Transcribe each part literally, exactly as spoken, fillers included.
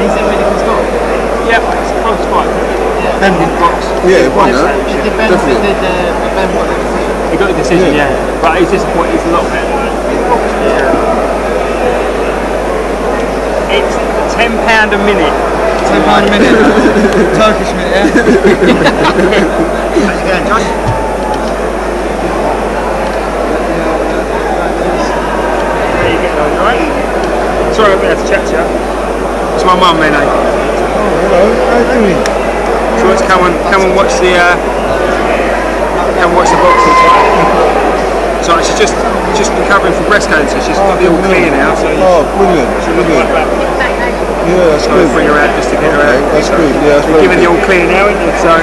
Is it really good score? Yeah, it's a close fight. Yeah. Ben did box. Yeah, won that. Did Ben, did, uh, did Ben got the decision? He got the decision, yeah. Yeah. But he's disappointed. He's a lot better. Yeah. It's ten pound a minute. ten pound a minute. Turkish minute, yeah. How's it going, John? How you getting on, alright? Sorry, I'm going to have to chat to you. It's my mum, Menay. Oh, hello. How you doing? She wants to come and come and watch the uh, come and watch the boxing fight. So she's just just recovering from breast cancer. She's got the all clear now. So Oh, brilliant. Brilliant. Yeah, that's so good. bring her out just to get her Okay, out. that's good. Yeah, that's We're very giving the good. all clear now, isn't it? So.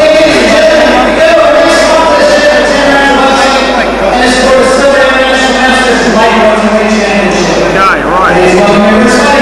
Okay, right.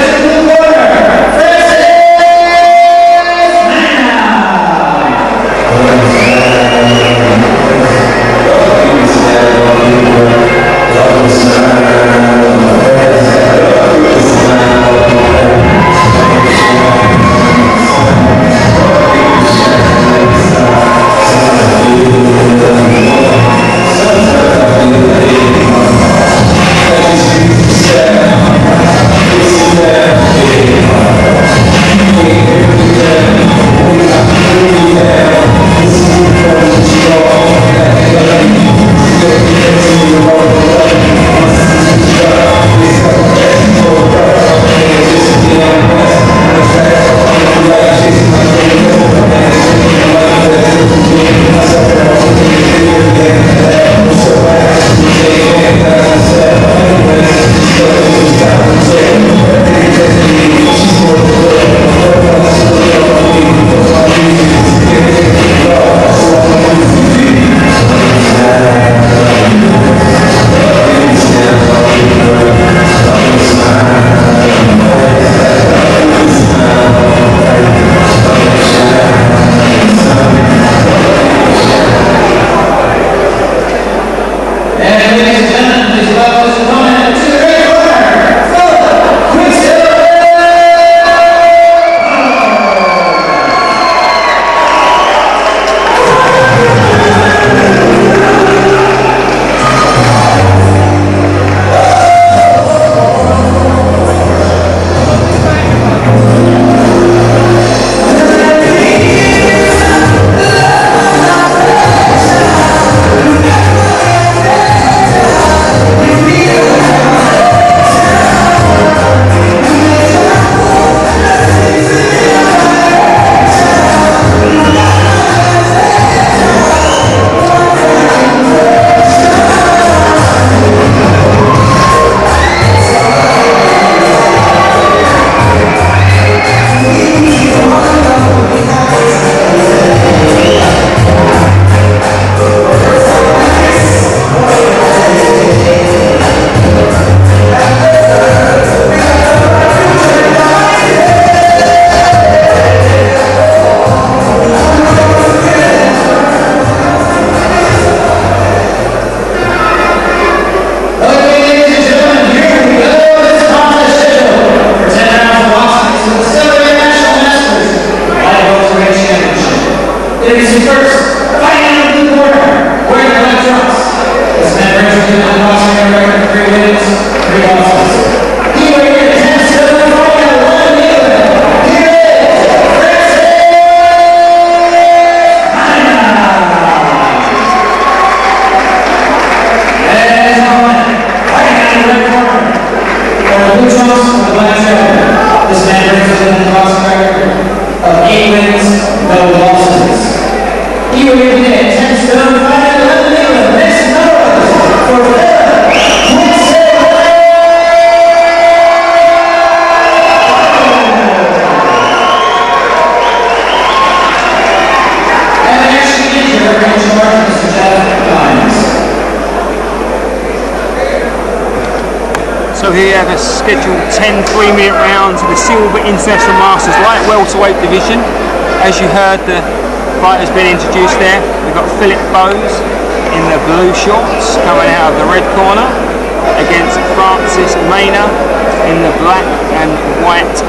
So here you have a scheduled ten three-minute rounds of the Silver International Masters Light Welterweight division. As you heard, the fight has been introduced there. We've got Philip BOWES in the blue shorts coming out of the red corner against Francis Maina in the black and white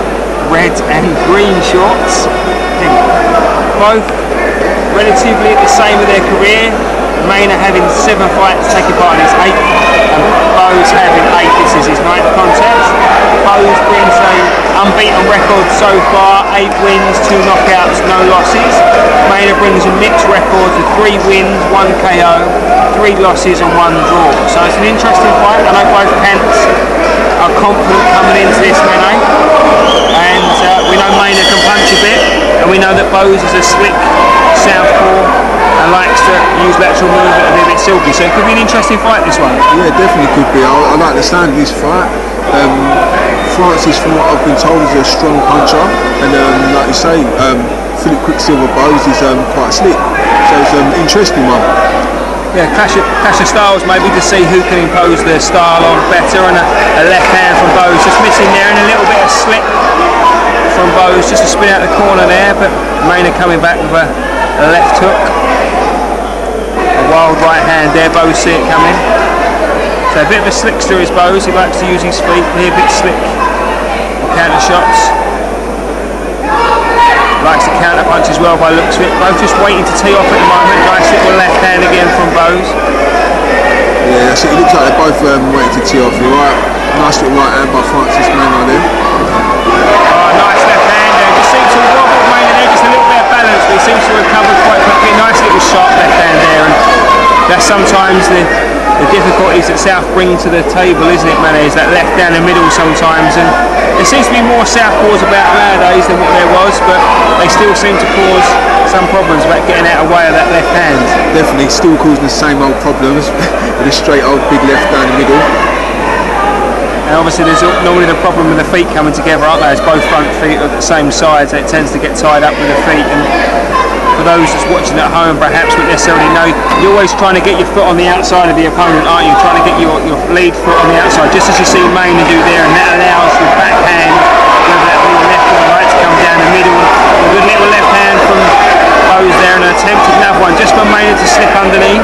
red and green shorts. Both relatively at the same of their career. Maina having seven fights, taking part in his eighth, and BOWES having eight. This is his ninth contest. BOWES brings a unbeaten record so far, eight wins, two knockouts, no losses. Maina brings a mixed record with three wins, one K O, three losses and one draw. So it's an interesting fight. I know both camps are confident coming into this, Menay, and uh, we know Maina can punch a bit, and we know that BOWES is a slick southpaw and likes to use lateral movement and be a bit silky, so it could be an interesting fight, this one. Yeah, definitely could be. I, I like the sound of this fight. Um, Francis, from what I've been told, is a strong puncher, and um, like you say, um, Philip Quicksilver BOWES is um, quite slick, so it's an um, interesting one. Yeah, clash of, clash of styles maybe to see who can impose their style on better, and a, a left hand from BOWES just missing there, and a little bit of slip from BOWES just to spin out the corner there, but Maina coming back with a, a left hook. A wild right hand there, BOWES see it coming. So a bit of a slickster is BOWES, he likes to use his feet, be a bit slick. Counter shots. Likes to counter punch as well by the looks of it. Both just waiting to tee off at the moment. Nice little left hand again from BOWES. Yeah, so it looks like they're both um, waiting to tee off. You're right. Nice little right hand by Francis Maina there. Oh, nice left hand there. Just seems to wobble Maina there, just a little bit of balance, but he seems to recover quite quickly. Nice little sharp left hand there, and that's sometimes the, the difficulties that South bring to the table, isn't it, Menay? Is that left down the middle sometimes, and there seems to be more southpaws about nowadays than what there was, but they still seem to cause some problems about getting out of the way of that left hand. Definitely, still causing the same old problems with a straight old big left down the middle. And obviously there's normally the problem with the feet coming together, aren't they? As both front feet are the same side, so it tends to get tied up with the feet. And for those that's watching at home perhaps wouldn't necessarily know, you're always trying to get your foot on the outside of the opponent, aren't you? Trying to get your, your lead foot on the outside, just as you see Maina do there, and that allows the backhand, whether that be the left or the right, to come down the middle. A good little left hand from BOWES there, and an attempted another one just for Maina to slip underneath.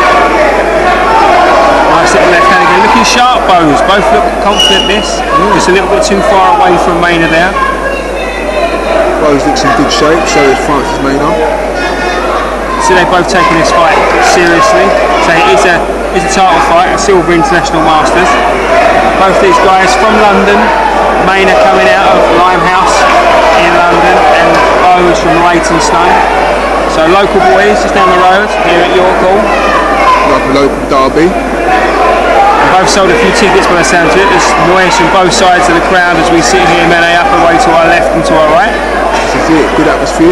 Nice little left hand again, looking sharp BOWES, both look confident this, mm. just a little bit too far away from Maina there. BOWES looks in good shape, so is Francis Maina. So they're both taking this fight seriously, so it is a, it's a title fight, a Silver International Masters. Both these guys from London, Maina coming out of Limehouse in London, and BOWES from Leytonstone. So local boys just down the road here at York Hall. Like a local derby. And both sold a few tickets by the sound of it. There's noise from both sides of the crowd as we sit here, Menay up away to our left and to our right. This is it, good atmosphere.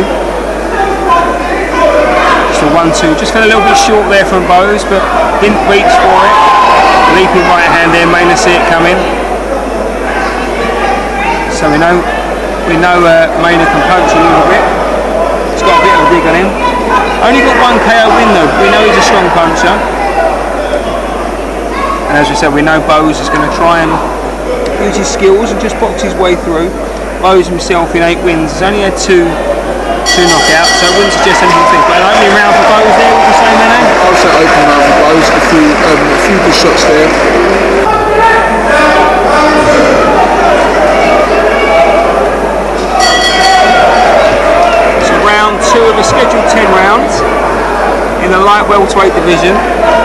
Just a one two, just fell a little bit short there from BOWES, but didn't reach for it. Leaping right hand there, Maina see it coming. So we know we know uh, Maina can punch a little bit. He's got a bit of a dig on him. Only got one K O win though, we know he's a strong puncher. And as we said, we know BOWES is going to try and use his skills and just box his way through. BOWES himself in eight wins has only had two two knockouts, so I wouldn't suggest anything to think. But an opening round for BOWES there, would you say, Menay? I would say opening round for BOWES, a few, um, a few good shots there. Round two of a scheduled ten rounds in the light welterweight division.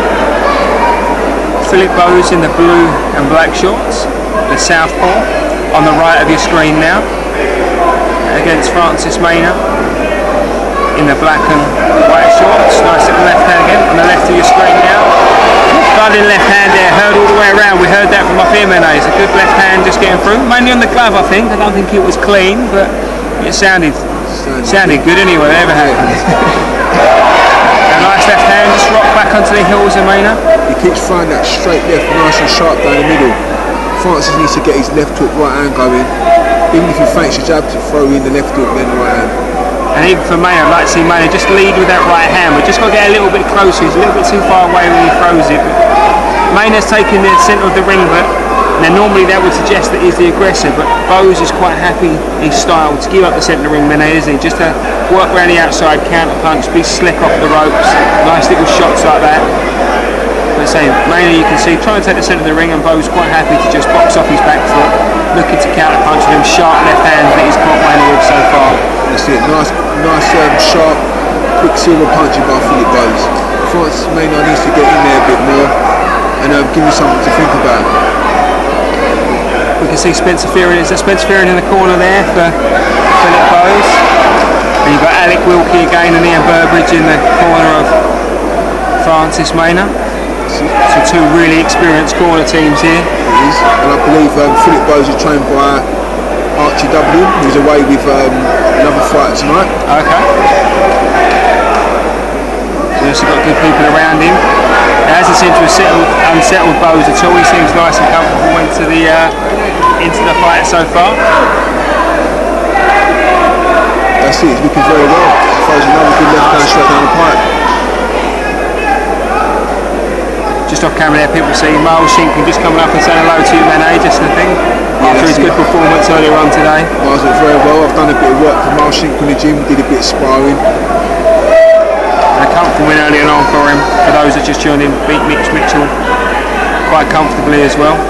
Philip BOWES in the blue and black shorts, the southpaw on the right of your screen now, against Francis Maina in the black and white shorts. Nice little left hand again on the left of your screen now. Flooding left hand there, heard all the way around. We heard that from up here, Menay. It's a good left hand just getting through, mainly on the glove I think. I don't think it was clean, but it sounded Sounded good anyway, whatever happens. A nice left hand, just rock back onto the heels of Maina. He keeps throwing that straight left, nice and sharp down the middle. Francis needs to get his left hook right hand going. Even if he fakes a jab, to throw in the left hook, then the right hand. And even for Maina, I'd like to see Maina just lead with that right hand, but just got to get a little bit closer. He's a little bit too far away when he throws it. But Maina's taking the centre of the ring, but now normally that would suggest that he's the aggressor, but BOWES is quite happy his style to give up the centre of the ring, Menay, isn't he? Just to work around the outside, counter punch, be slick off the ropes, nice little shots like that. But say, Maina, you can see, trying to take the centre of the ring, and BOWES quite happy to just box off his back foot. looking to counter punch with them sharp left hands that he's caught Maina with so far. That's it. Nice, nice, um, sharp, quick silver punching by Philip Bowes. Francis Maina needs to get in there a bit more and um, give you something to think about. We can see Spencer Fearon. Is that Spencer Fearon in the corner there for Philip Bowes? And you've got Alec Wilkie again and Ian Burbridge in the corner of Francis Maina. So two really experienced corner teams here. It is, and I believe um, Philip Bowes is trained by Archie W, who's away with um, another fighter tonight. Okay. He's also got good people around him. It hasn't seemed to have settled, unsettled Bowes at all. He seems nice and comfortable into the uh, into the fight so far. That's it. He's looking very well. Throws another good left hand straight down the pipe. Just off camera there, people see Miles Shinkin just coming up and saying hello to you, Menay, just the thing. Yeah, after his good performance earlier on today. Miles went very well. I've done a bit of work for Miles Shinkin in the gym, did a bit of sparring. And a comfortable win earlier on for him. For those that just joined him, beat Mitch Mitchell quite comfortably as well.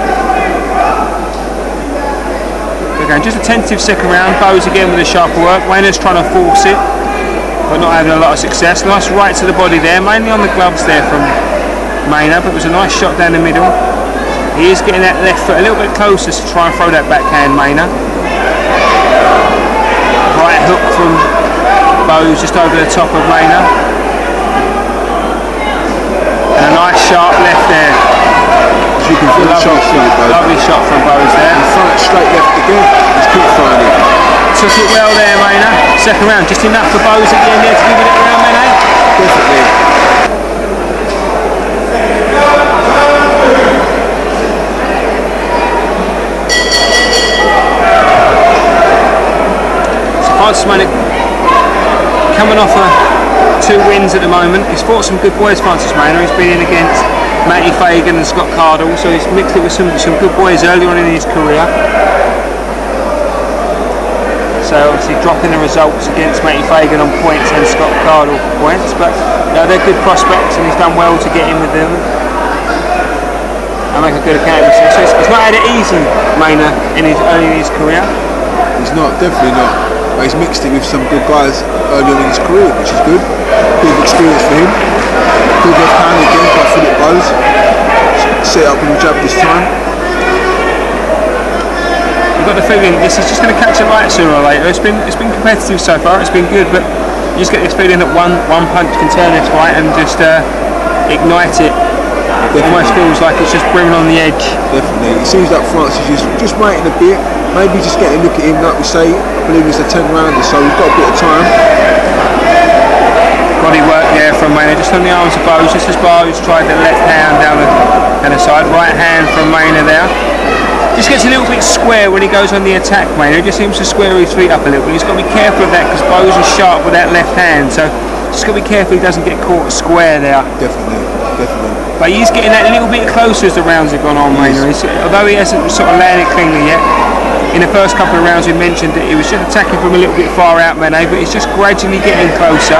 Again, just a tentative second round. Bowes again with a sharper work. Maina's trying to force it, but not having a lot of success. Nice right to the body there, mainly on the gloves there from Maina, but it was a nice shot down the middle. He is getting that left foot a little bit closer to try and throw that backhand, Maina. Right hook from Bowes just over the top of Maina. And a nice sharp left there. Lovely, lovely shot from Bowes there. And front straight left again. Let's keep throwing it. Took it well there, Maina. Second round, just enough for Bowes at the end there to give it a round, Menay. Definitely. Francis Maina coming off a two wins at the moment. He's fought some good boys, Francis Maina. He's been in against Matty Fagan and Scott Cardle, so he's mixed it with some, some good boys early on in his career. So obviously dropping the results against Matty Fagan on points and Scott Cardle points, but you know, they're good prospects and he's done well to get in with them and make a good account of himself. So he's, he's not had it easy, Maina, in his, early in his career. He's not, definitely not. But he's mixed it with some good guys early on in his career, which is good. Good experience for him. Good left hand again by Philip Bowes. Set up with a jab this time. You've got the feeling this is just going to catch a light sooner or later. It's been it's been competitive so far. It's been good, but you just get this feeling that one one punch can turn this fight and just uh, ignite it. It almost feels like it's just brimming on the edge. Definitely. It seems like Francis is just waiting a bit. Maybe just getting a look at him, like we say. I believe it's a ten rounder, so we've got a bit of time. Body work there from Maina, just on the arms of Bowes, just as Bowes tried the left hand down the, down the side. Right hand from Maina there. Just gets a little bit square when he goes on the attack, Maina. He just seems to square his feet up a little bit. He's got to be careful of that because Bowes is sharp with that left hand, so just got to be careful he doesn't get caught square there. Definitely, definitely. But he's getting that little bit closer as the rounds have gone on, Maina. Although he hasn't sort of landed cleanly yet. In the first couple of rounds we mentioned that he was just attacking from a little bit far out, Menay, but he's just gradually getting closer.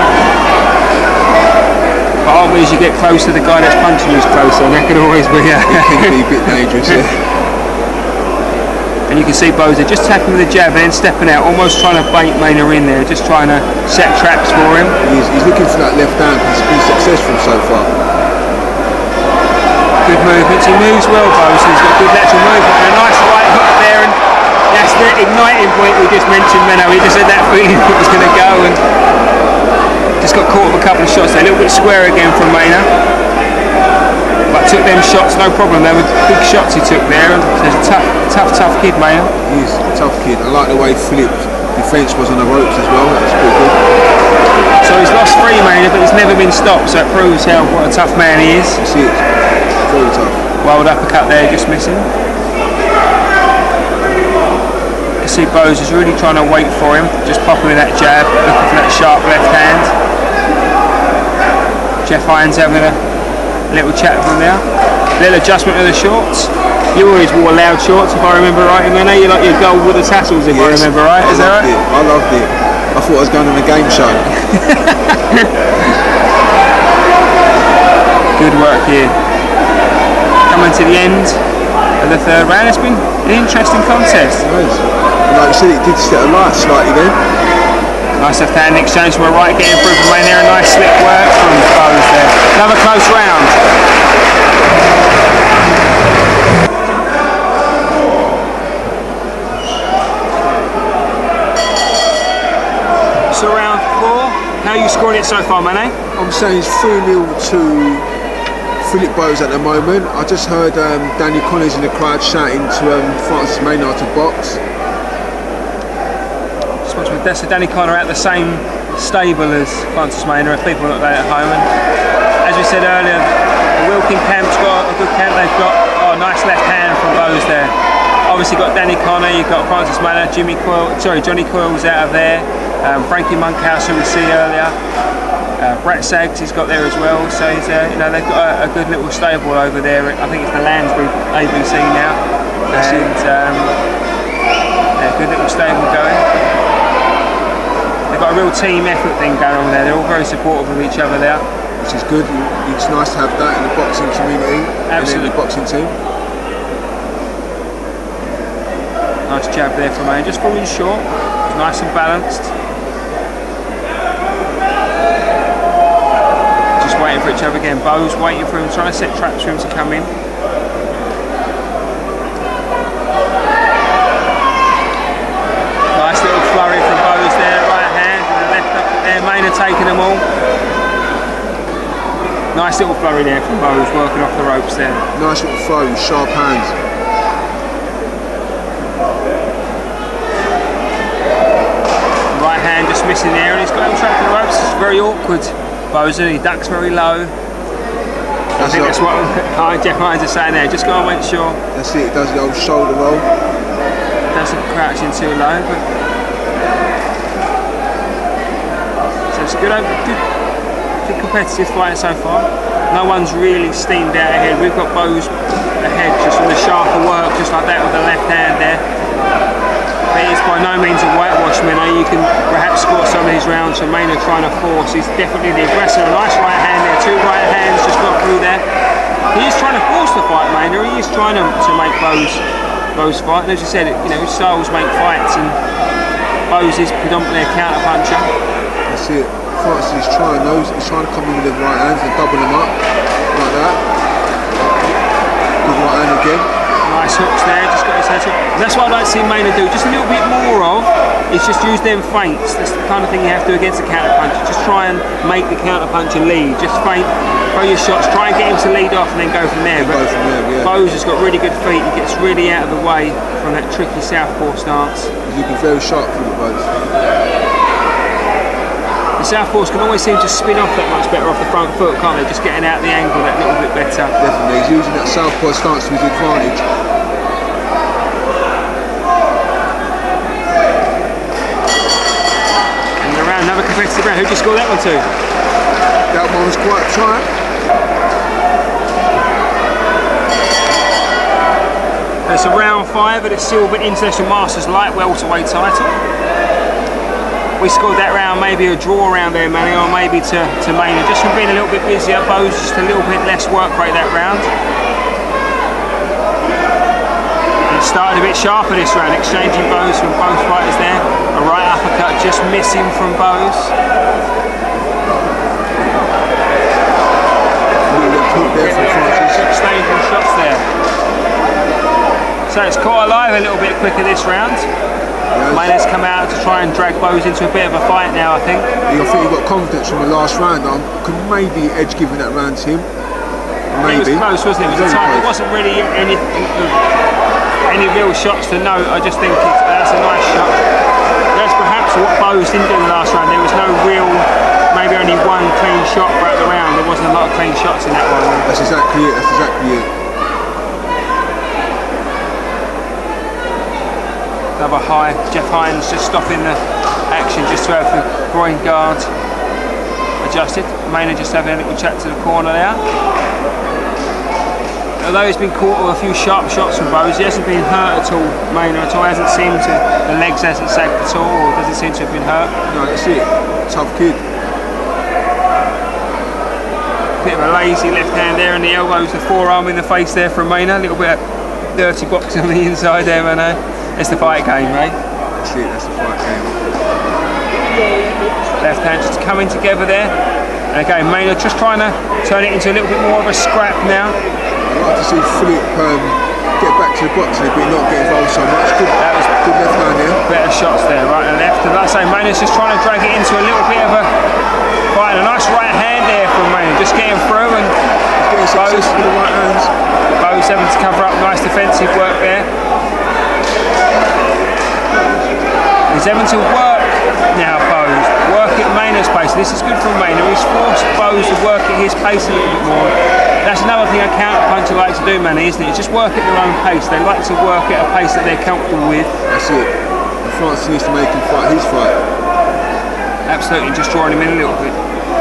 But always as you get closer, the guy that's punching you is closer, and that can always be uh, it can be a bit dangerous, yeah. And you can see Bowes just attacking with a jab and then stepping out, almost trying to bait Maina in there, just trying to set traps for him. He's, he's looking for that left hand, he's been successful so far. Good movements, he moves well, Bowes, he's got good lateral movement and a nice right hook there, and that's the igniting point we just mentioned, Menno. He just had that feeling it was going to go and just got caught with a couple of shots there. A little bit square again from Maina, but took them shots no problem. They were big shots he took there. And he's a tough, tough, tough kid, Maina. He's a tough kid. I like the way Philip's defence was on the ropes as well. That's pretty good. So he's lost three, Maina, but he's never been stopped. So it proves how what a tough man he is. That's it. Very tough. Wild uppercut there, just missing. You see Bowes is really trying to wait for him, just popping with that jab, looking for that sharp left hand. Jeff Hines having a little chat with him there. Little adjustment of the shorts. You always wore loud shorts, if I remember right, Menay. You like your gold with the tassels, if yes, I remember right. Is that right? It. I loved it. I thought I was going on a game show. Good work here. Coming to the end. of the third round. It's been an interesting contest. Nice. And like you said, it did set a light slightly then. Nice left hand exchange from a right, getting through from Maina there. A nice slick work from BOWES there. Another close round. So round four, how are you scoring it so far, Menay? I'm saying it's three nil to Philip BOWES at the moment. I just heard um, Danny Connors in the crowd shouting to um, Francis Maina to box. That's Danny Connor at the same stable as Francis Maina, if people look at home. And as we said earlier, the Wilkin camp's got a good camp. They've got oh, nice left hand from BOWES there. Obviously got Danny Connor, you've got Francis Maina, Jimmy Coyle, sorry, Johnny Coyle's out of there. Um, Frankie Monkhouse, who we see earlier. Uh, Brett Saggs he's got there as well. So he's, uh, you know, they've got a, a good little stable over there. I think it's the Lansbury A B C now. And um, yeah, good little stable going. They've got a real team effort thing going on there. They're all very supportive of each other there. Which is good. It's nice to have that in the boxing community. Absolutely. And in the boxing team. Nice jab there from Maina, just falling short. It's nice and balanced. Just waiting for each other again. BOWES waiting for him, trying to set traps for him to come in. Nice little flurry from BOWES there, right hand, and the left up there. Maina taking them all. Nice little flurry there from BOWES, working off the ropes there. Nice little throw, sharp hands. Right hand just missing there, and he's got him trapped in the ropes. It's very awkward. BOWES, and he ducks very low. I think that's what Jeff Hines is saying there. Just go and make sure. That's it. It does the old shoulder roll. Doesn't crouch in too low, but so it's a good, good, good competitive fight so far. No one's really steamed out ahead. We've got BOWES ahead just with the sharper work, just like that with the left hand there. But it's by no means a whitewash, Menay. You can perhaps score some of these rounds from Maina trying to force. He's definitely the aggressor. A nice right hand there, two right hands just got through there. He is trying to force the fight, Maina. He is trying to, to make BOWES BOWES fight. And as you said, you know, styles make fights, and BOWES is predominantly a counter puncher. That's it. Francis is trying those. He's trying to come in with the right hands and double them up like that. Good right hand again. Nice hooks there, just got his head up. And that's what I'd like to see Maina do, just a little bit more of, is just use them feints. That's the kind of thing you have to do against a counter puncher. Just try and make the counter puncher lead. Just feint, throw your shots, try and get him to lead off and then go from there. But go from there, yeah. BOWES has got really good feet, he gets really out of the way from that tricky southpaw stance. He's looking very sharp for the BOWES. The southpaws can always seem to spin off that much better off the front foot, can't they? Just getting out the angle that little bit better. Definitely, he's using that southpaw stance to his advantage. And around another competitive round. Who did you score that one to? That one was quite tight. It's a round five at the Silver International Masters Light Welterweight title. We scored that round, maybe a draw round there, Manny, or maybe to, to Maina. Just from being a little bit busier, BOWES just a little bit less work rate that round. And it started a bit sharper this round, exchanging blows from both fighters there. A right uppercut just missing from BOWES. Exchanging shots there. So it's caught alive a little bit quicker this round. Yes. Maina's come out to try and drag BOWES into a bit of a fight now, I think. I think he got confidence from the last round. I could maybe edge giving that round to him. Maybe. It was close, wasn't it? It was a tight. It wasn't really any any real shots to note. I just think it's, that's a nice shot. That's perhaps what BOWES didn't do in the last round. There was no real, maybe only one clean shot throughout the round. There wasn't a lot of clean shots in that one. That's exactly it. That's exactly it. Another high. Jeff Hines just stopping the action just to have the groin guard adjusted. Maina just having a little chat to the corner there. Although he's been caught with a few sharp shots from BOWES, he hasn't been hurt at all, Maina at all. Hasn't seemed to, the legs hasn't sagged at all, or doesn't seem to have been hurt. No, that's it. Tough kid. Bit of a lazy left hand there, and the elbows, the forearm in the face there from Maina. A little bit dirty boxing on the inside there, Menay. It's the fight game, mate. That's it, that's the fight game. Left hand just coming together there. And again, Maina just trying to turn it into a little bit more of a scrap now. I'd like to see Philip um, get back to the boxing a bit, not get involved so much. Good, that was good left hand there. Better shots there, right and left. And like I say, Maina's just trying to drag it into a little bit of a fight. A nice right hand there from Maina, just getting through and getting successful with the right hands. Bowes having to cover up, nice defensive work there. He's having to work now, Bowes. Work at Maina's pace. This is good for Maina. He's forced Bowes to work at his pace a little bit more. That's another thing a counter-puncher likes to do, Menay, isn't it? Just work at their own pace. They like to work at a pace that they're comfortable with. That's it. And Francis needs to make him fight his fight. Absolutely, just drawing him in a little bit.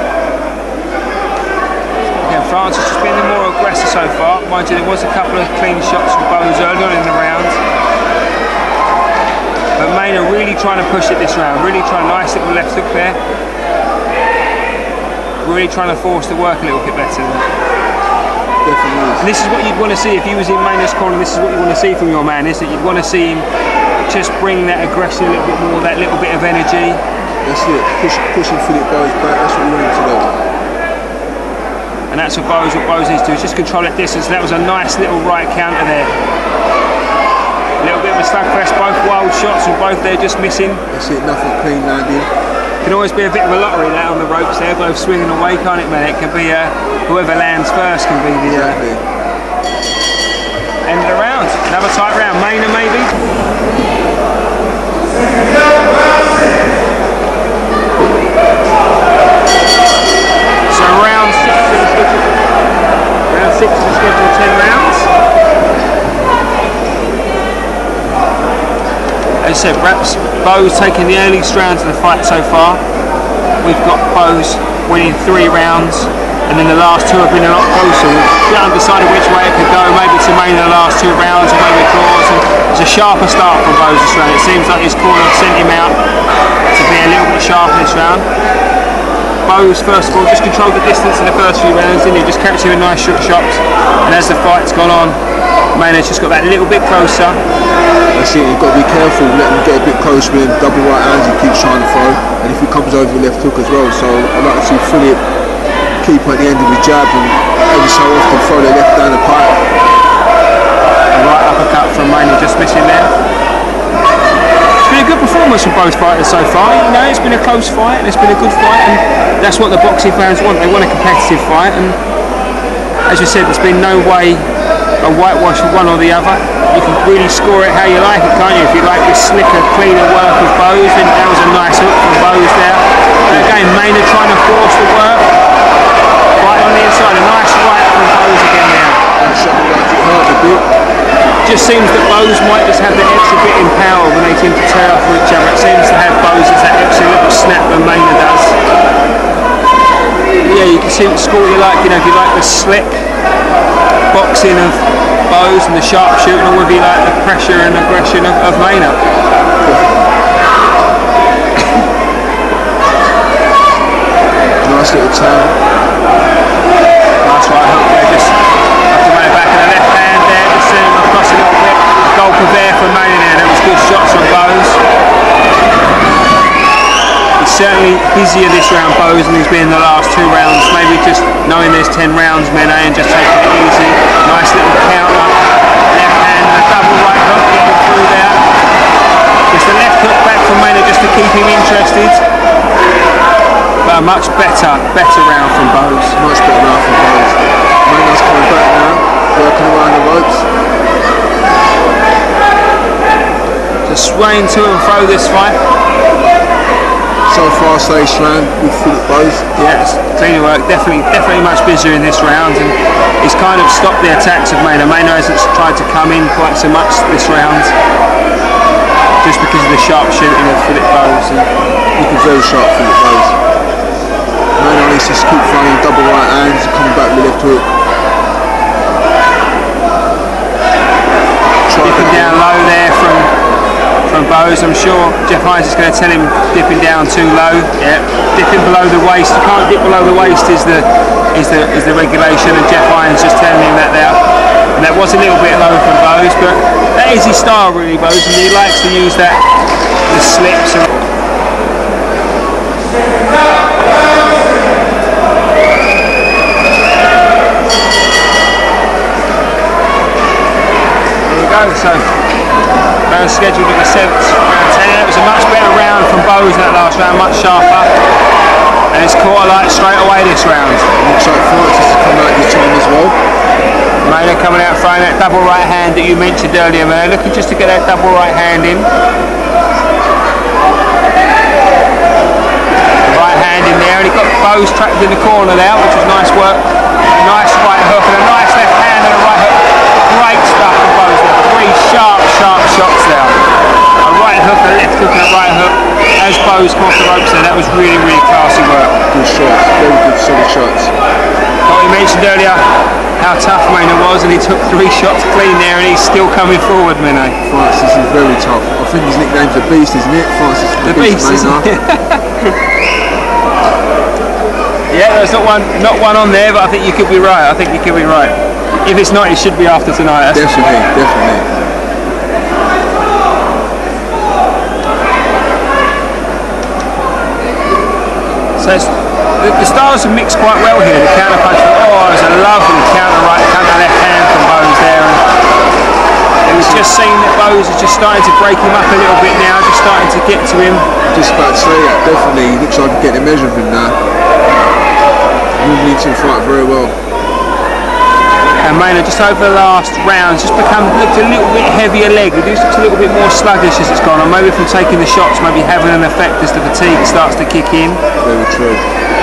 Again, Francis just been the more aggressive so far. Mind you, there was a couple of clean shots from Bowes early on in the round. But Maina really trying to push it this round. Really trying, nice little left hook there. Really trying to force the work a little bit better. Definitely is. And this is what you'd want to see if you was in Maina's corner. This is what you want to see from your man, isn't it? You'd want to see him just bring that aggression a little bit more, that little bit of energy. That's it. Push, pushing Philip Bowes back. That's what we want him to do. And that's what Bowes, what Bowes needs to do, is just control that distance. That was a nice little right counter there. A little bit of a slugfest, both wild shots and both there just missing. That's it, nothing clean landing. Can always be a bit of a lottery that on the ropes there, both swinging away, can't it, man? It can be uh, whoever lands first can be the uh, exactly. End of the round. Another tight round, Maina maybe. So round six is the schedule. Round six is the schedule ten rounds. As I said, perhaps Bowes taking the early strands of the fight so far. We've got Bowes winning three rounds, and then the last two have been a lot closer. We've undecided which way it could go, maybe to Maina the last two rounds, or maybe draws. And it's a sharper start from Bowes this round. It seems like his corner sent him out to be a little bit sharper this round. Bowes, first of all, just controlled the distance in the first few rounds, didn't he? Just kept him in nice short shots, and as the fight's gone on, Maina's just got that little bit closer. That's it, you've got to be careful, let him get a bit close with him, double right hands he keeps trying to throw, and if he comes over the left hook as well, so I'd like to see Philip keep at the end of the jab and every so often throw the left down the pipe. A right uppercut from Maina, just missing there. It's been a good performance from both fighters so far. You know, it's been a close fight and it's been a good fight, and that's what the boxing fans want. They want a competitive fight, and as you said, there's been no way a whitewash of one or the other. You can really score it how you like it, can't you? If you like this slicker, cleaner work of Bowes, and that was a nice hook from Bowes there. And again, Maina trying to force the work. Right on the inside, a nice right from Bowes again now. That shot like it hurt a bit. Just seems that Bowes might just have that extra bit in power when they seem to tear off each other. It seems to have Bowes as that extra little snap that Maina does. Yeah, you can see what score you like, you know, if you like the slick boxing of Bowes and the sharp shooting, or whether you like the pressure and aggression of, of Maina. Nice little turn. Nice right hook there, just have to run it back in the left hand there, just send him across a little bit. A goal for there from Maina there, that was good shots from Bowes. He's certainly busier this round, Bowes, than he's been in the last two rounds. Maybe just knowing there's ten rounds, Menay, and just taking it easy. Nice little counter, left hand, and a double right hook getting through there. Just a left hook back from Maina just to keep him interested. But a much better, better round from Bowes. Much better round from Bowes. Maina's coming back now, working around the ropes. Just swaying to and fro this fight. So far, safe round with Philip Bowes. Yes, cleaner work. Definitely, definitely much busier in this round, and he's kind of stopped the attacks of Maina. Maina hasn't tried to come in quite so much this round, just because of the sharp shooting of Philip Bowes. Looking very sharp, Philip Bowes. Maina needs to keep throwing double right hands and coming back with left hook. Dipping down low there from. From Bowes, I'm sure Jeff Hines is going to tell him dipping down too low. Yeah, dipping below the waist. You can't dip below the waist is the is the is the regulation, and Jeff Hines just telling him that there. and that was a little bit low from Bowes, but that is his style really, Bowes, and he likes to use that, the slips. And so round scheduled at the seventh, round ten. It was a much better round from Bowes in that last round, much sharper, and it's caught a light straight away this round. Looks like Francis has come out this time as well. Maina coming out throwing that double right hand that you mentioned earlier, man, looking just to get that double right hand in. The right hand in there, and he got Bowes trapped in the corner there, which was nice work. A nice right hook and a nice left hand and a right hook. Great stuff from Bowes there. Three sharp, sharp shots there. A right hook, a left hook and a right hook. As Bowes come off the ropes there, that was really, really classy work. Good shots, very good solid shots. What we mentioned earlier, how tough Maina was, and he took three shots clean there, and he's still coming forward, Menay. Francis is very tough. I think his nickname's the Beast, isn't it? Francis the, the Beast, Beast isn't it? Yeah, there's not one, not one on there, but I think you could be right. I think you could be right. If it's not, it should be after tonight. That's definitely, definitely. So it's, the, the styles have mixed quite well here. The counter punch, oh, it was a lovely counter right, counter left hand from Bowes there. And it was just seen that Bowes is just starting to break him up a little bit now, just starting to get to him. Just about to say that, definitely. He looks like he's getting a measure of him now. Moving into the fight very well. And Maina just over the last round just become looked a little bit heavier leg. It looks a little bit more sluggish as it's gone on. Maybe from taking the shots, maybe having an effect as the fatigue starts to kick in. Very true.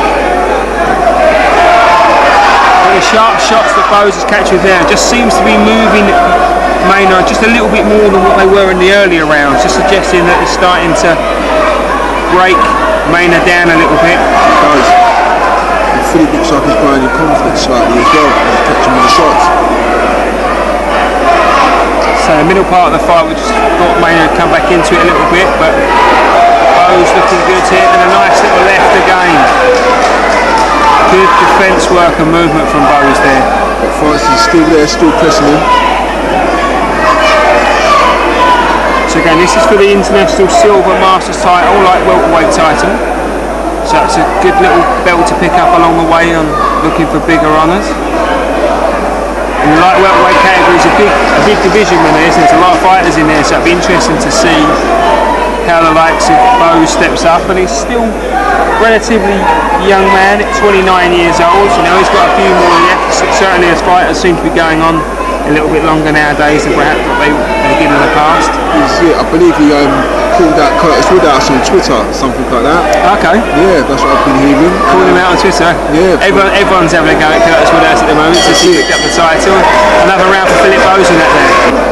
But the sharp shots that Bowes is catching there just seems to be moving Maina just a little bit more than what they were in the earlier rounds, just suggesting that it's starting to break Maina down a little bit. It does. Philip looks like he's growing in confidence slightly as well, as he's catching with the shots. So the middle part of the fight, we just thought Maina would come back into it a little bit, but Bowes looking good here, and a nice little left again. Good defence work and movement from Bowes there. But Francis is still there, still pressing him. So again, this is for the International Silver Masters title, Light-Welterweight title. So it's a good little belt to pick up along the way on looking for bigger honours. And the light-welterweight category is a big, a big division in there, so there's a lot of fighters in there, so it'll be interesting to see how the likes of Bowes steps up. And he's still relatively young man at twenty-nine years old, you know, he's got a few more left. Certainly as fighters seem to be going on a little bit longer nowadays than perhaps what they did in the past. Yeah, I believe he um, called out Curtis Woodhouse on Twitter, something like that. Okay. Yeah, that's what I've been hearing. Called him out on Twitter? Yeah. Everyone, everyone's having a go at Curtis Woodhouse at the moment, so he picked up the title. Another round for Philip Bowes in that there.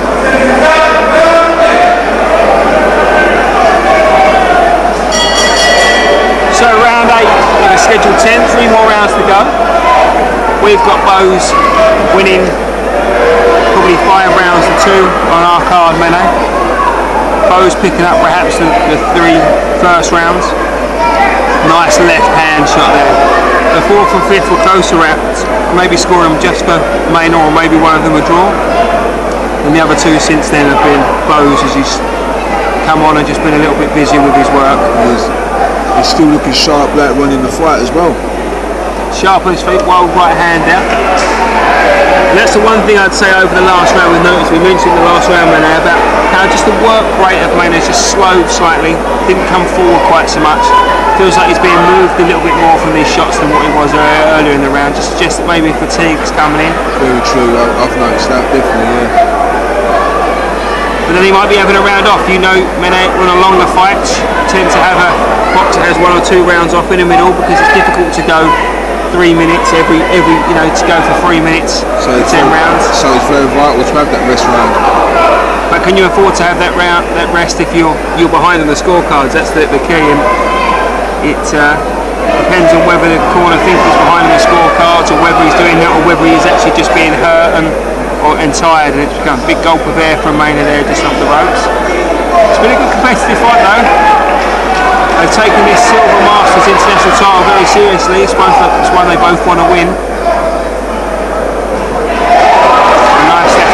So round eight of the scheduled ten, three more rounds to go. We've got Bowes winning probably five rounds to two on our card, Menay. Bowes picking up perhaps the, the three first rounds. Nice left hand shot there. The fourth and fifth were closer rounds, maybe scoring them just for Maina, or maybe one of them a draw. And the other two since then have been Bowes as he's come on and just been a little bit busy with his work. He's, he's still looking sharp, like running the fight as well. Sharp on his feet, wild right hand out. And that's the one thing I'd say over the last round we've noticed. We mentioned the last round, Menay, about how just the work rate of Maina just slowed slightly, didn't come forward quite so much. Feels like he's being moved a little bit more from these shots than what he was uh, earlier in the round. Just suggests that maybe fatigue's coming in. Very true, I've noticed that, definitely, yeah. But then he might be having a round off. You know, Menay, on a longer fight, tend to have a boxer has one or two rounds off in the middle because it's difficult to go three minutes every every you know to go for three minutes so for ten rounds. So it's very vital to have that rest round. But can you afford to have that round that rest if you're you're behind on the scorecards? That's the, the key. And it uh, depends on whether the corner thinks he's behind on the scorecards, or whether he's doing that, or whether he's actually just being hurt and or, and tired. And it's become a big gulp of air from Maina there just off the ropes. It's been a good competitive fight though. They've taken this Silver Masters International title very seriously. It's one, for, it's one they both want to win. A nice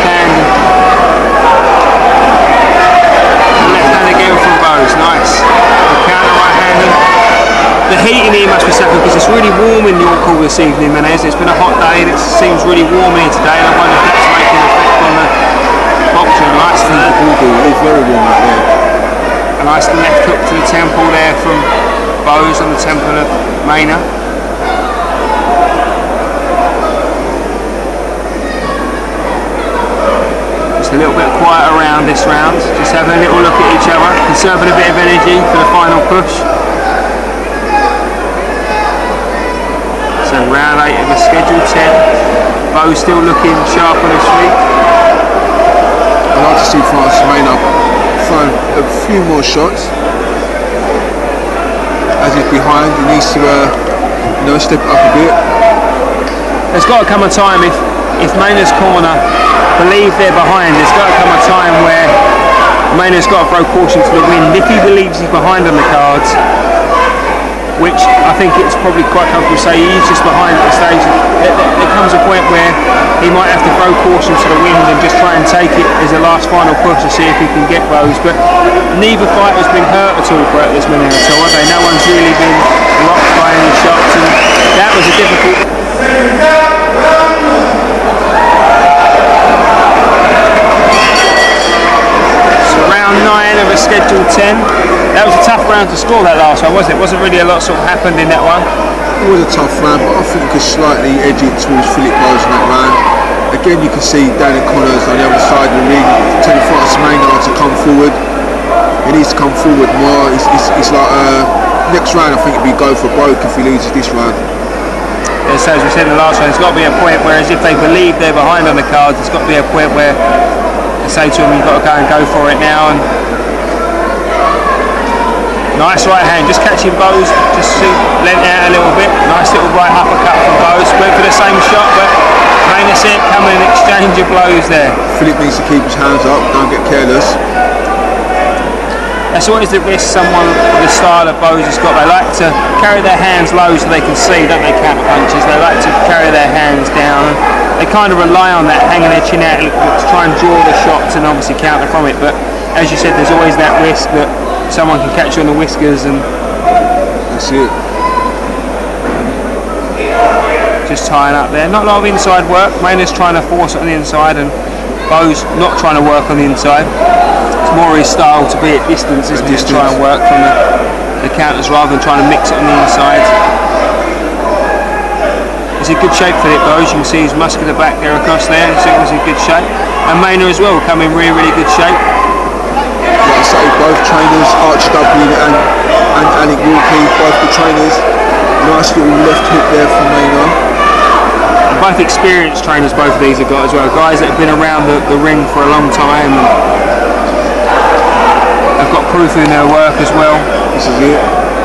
this evening, Menay? It's been a hot day and it seems really warm here today, and I wonder if that's making an effect on the boxing. Nice, it's very warm out there. A nice left hook to the temple there from BOWES on the temple of Maina. Just a little bit quiet around this round, just having a little look at each other, conserving a bit of energy for the final push. So round eight of a schedule ten, BOWES still looking sharp on his feet. I'd like to see Francis Maina throw a few more shots. As he's behind, he needs to uh, you know, step up a bit. There's got to come a time if if Maina's corner believe they're behind, there's got to come a time where Maina's got to throw caution to the wind. If he believes he's behind on the cards, which I think it's probably quite comfortable to say he's just behind at the stage, there, there, there comes a point where he might have to throw caution to the wind and just try and take it as a last final push to see if he can get BOWES. But neither fighter's been hurt at all throughout this Menay at all, have they? No one's really been rocked by any shots, and that was a difficult. So round nine of a schedule ten. That was a tough round to score, that last one, wasn't it? Wasn't really a lot sort of happened in that one. It was a tough round, but I think it's slightly edgy towards Philip BOWES in that round. Again, you can see Danny Connors on the other side of the ring telling Francis Maina to come forward. He needs to come forward more. It's, it's, it's like uh, next round, I think it'd be go for broke if he loses this round. Yeah, so as we said in the last round, it's got to be a point where, as if they believe they're behind on the cards, it's got to be a point where they say to him, you've got to go and go for it now. And nice right hand, just catching BOWES, just lent out a little bit. Nice little right uppercut from BOWES. Went for the same shot, but Maina said coming in exchange of blows there. Philip needs to keep his hands up, don't get careless. That's always the risk someone with the style of BOWES has got. They like to carry their hands low so they can see, don't they, counter punches. They like to carry their hands down. They kind of rely on that, hanging their chin out to try and draw the shots and obviously counter from it. But as you said, there's always that risk that someone can catch you on the whiskers and that's it. Just tying up there. Not a lot of inside work. Maina's trying to force it on the inside and BOWES not trying to work on the inside. It's more his style to be at distance, isn't it? Try and work from the, the counters rather than trying to mix it on the inside. He's in good shape, Philip BOWES. You can see his muscular back there across there. He's in good shape. And Maina as well, come in really, really good shape. Like I say, both trainers, Archie Dublin and, and Alec Wilkie, both the trainers. Nice little left hook there from Maina. And both experienced trainers, both of these have got as well. Guys that have been around the, the ring for a long time and have got proof in their work as well. This is it.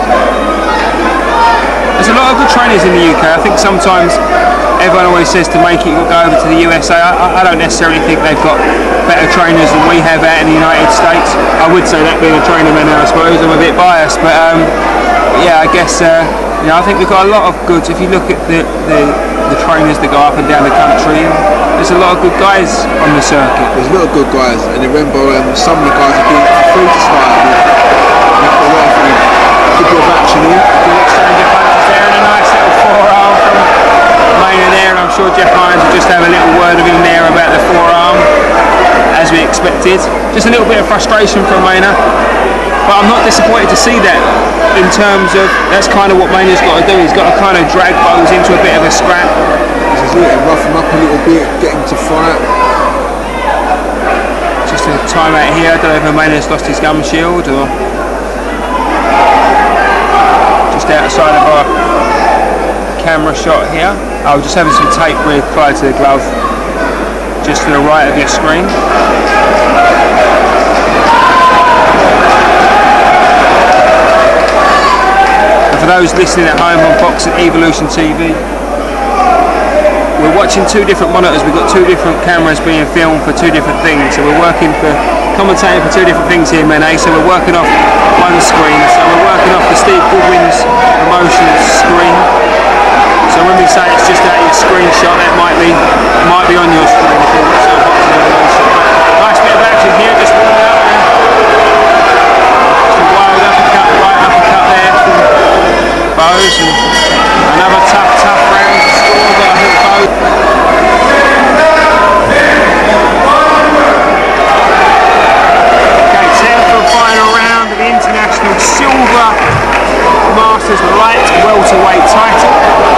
There's a lot of good trainers in the U K. I think sometimes everyone always says to make it go over to the U S A. I, I don't necessarily think they've got better trainers than we have out in the United States. I would say that being a trainer man, I suppose I'm a bit biased, but um, yeah, I guess uh, you know, I think we've got a lot of goods. If you look at the, the the trainers that go up and down the country, there's a lot of good guys on the circuit. There's a lot of good guys, and remember, um, some of the guys have been free to start with. They've got a lot of good bit of action here. Good exchange of punches there, and a nice little forearm from Maina there, and I'm sure Jeff Irons will just have a little word of him there about the forearm, as we expected. Just a little bit of frustration from Maina, but I'm not disappointed to see that. In terms of, that's kind of what Maina's got to do. He's got to kind of drag BOWES into a bit of a scrap. This is it, and rough him up a little bit, get him to fight. Just a time out here. I don't know if Maina's lost his gum shield or just outside of our camera shot here. Oh, just having some tape reapplied to the glove, just to the right of your screen. For those listening at home on Boxing Evolution T V, we're watching two different monitors. We've got two different cameras being filmed for two different things. So we're working for, commentating for two different things here, Menay. So we're working off one screen. So we're working off the Steve Goodwin's promotions screen. So when we say it's just out your screenshot, that might be might be on your screen if you're watching Boxing Evolution. Nice bit of action here, just warming up there. Just a wild uppercut, right uppercut there from BOWES, and another tough, tough round Commentators light welterweight title.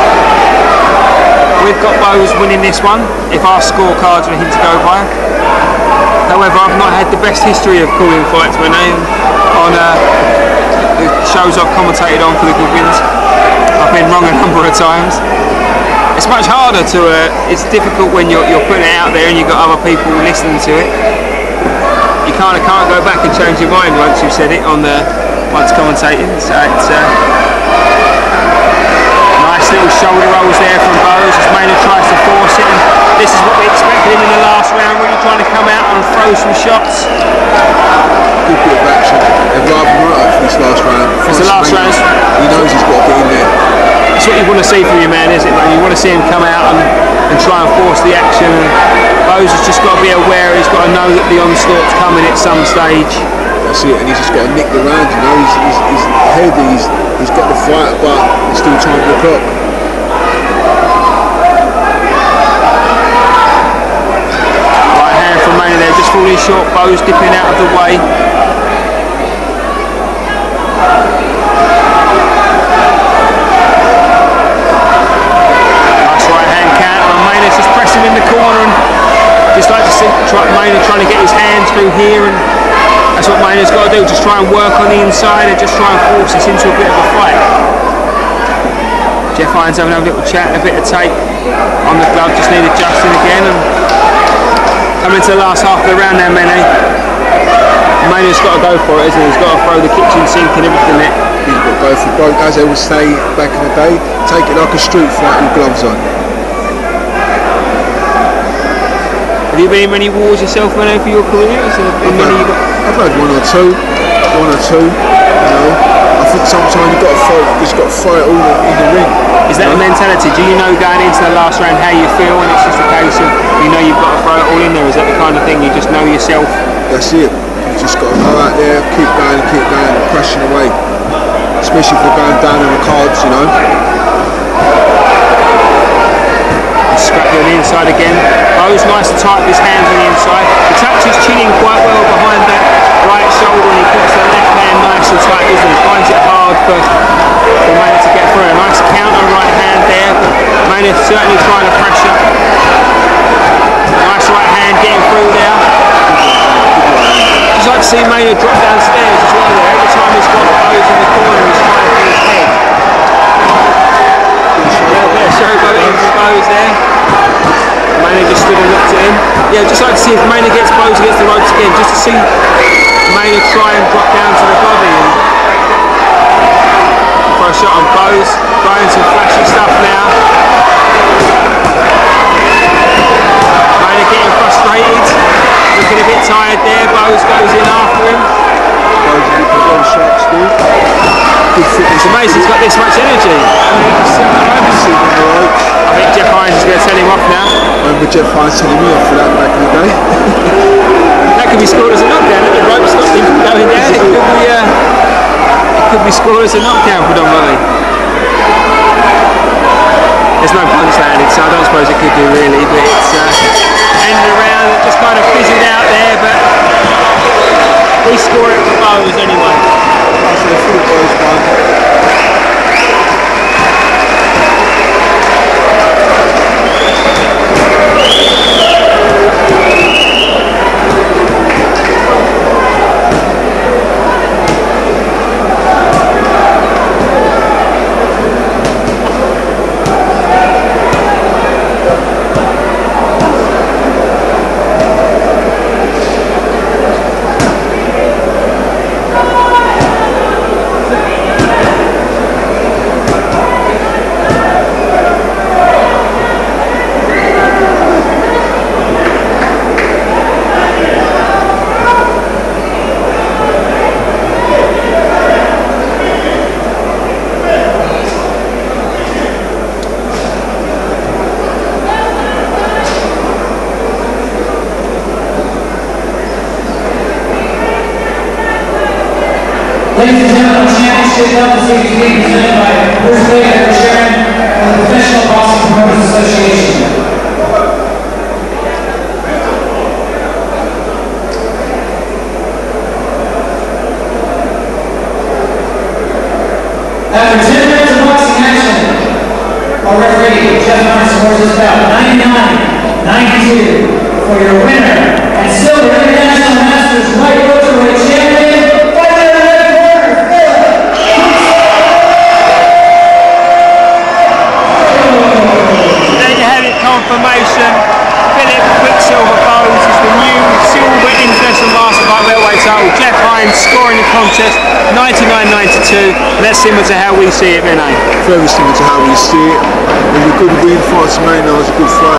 We've got BOWES winning this one, if our scorecards are anything to go by. However, I've not had the best history of calling fights, Menay, on uh, the shows I've commentated on for the Goodwins. I've been wrong a number of times. It's much harder to, uh, it's difficult when you're, you're putting it out there and you've got other people listening to it. You kind of can't go back and change your mind once you've said it on the, once commentating. So it's uh, nice little shoulder rolls there from BOWES as Maina tries to force it. And this is what we expected him in the last round, really trying to come out and throw some shots. Good bit of action. They've rather right for this last round. It's the last round. He knows he's got to get in there. That's what you want to see from your man, is it? Like, you want to see him come out and, and try and force the action. And BOWES has just got to be aware, he's got to know that the onslaught's coming at some stage. That's it, and he's just got to nick the round, you know. He's, he's, he's ahead, he's, he's got the fight, but he's still trying to look up. Right hand from Maina there, just falling short. BOWES dipping out of the way. In the corner, and just like to see try, Maina trying to get his hands through here, and that's what Maina's got to do, just try and work on the inside and just try and force this into a bit of a fight. Jeff Hines having a little chat, a bit of tape on the glove, just need adjusting again, and coming to the last half of the round now, Menay. Maina's got to go for it, isn't he? He's got to throw the kitchen sink and everything there. He's got to go for broke, as they would say back in the day, take it like a street fight with gloves on. Have you been in many wars yourself, Menay, for your career? Is there been many you got? I've had one or two, one or two. You know, I think sometimes you've got to fight, you've got to fight all in the ring. Is that the mentality? Do you know going into the last round how you feel, and it's just a case of you know you've got to throw it all in there? Is that the kind of thing you just know yourself? That's it. You've just got to go out there, keep going, keep going, crashing away. Especially if we're going down on the cards, you know. Scrappy on the inside again. BOWES nice and tight with his hands on the inside. He tucks his chin in quite well behind that right shoulder, and he puts the left hand nice and tight, isn't he? Finds it hard for, for Maina to get through. A nice counter right hand there, but Maina certainly trying to pressure. Nice right hand getting through there. Just like to see Maina drop downstairs as well there. Every time he's got BOWES in the corner, he's trying to hit his head. Show BOWES there. Maina just stood and looked at him. Yeah, just like to see if Maina gets BOWES against the ropes again, just to see Maina try and drop down to the body. And for a shot on BOWES, trying some flashy stuff now. Maina getting frustrated, looking a bit tired there. BOWES goes in after him. BOWES is looking very sharp still. It's amazing he's got this much energy. I think Jeff Hines is going to tell him off now. I remember Jeff Hines telling me off for that back in the day. That could be scored as a knockdown. The rope stopped him from going down. It could be, uh, it could be scored as a knockdown predominantly. There's no punch landed, so I don't suppose it could do really. But it's uh, ended around. It just kind of fizzled out there, but we score it for BOWES anyway. So the full BOWES one. Ladies and gentlemen, championship level series being presented by Bruce Baker, Chairman of the Professional Boxing Promoters Association. After ten minutes this bout, ninety-nine ninety-two, for your winner and silver international masters light welterweight champion, fighter in the red corner, There you have it, confirmation. Philip Quicksilver Bowes is the new silver international master light welterweight title. Jeff Hines scoring the contest ninety-nine ninety-two, and that's similar to how we see it, Menay. Very similar to how we see it. It was a good win. Fight to Maina was a good fight.